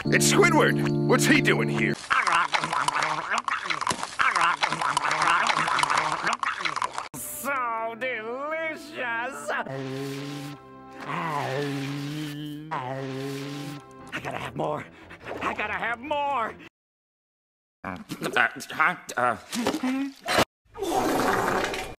It's Squidward. What's he doing here? So delicious! I gotta have more. I gotta have more.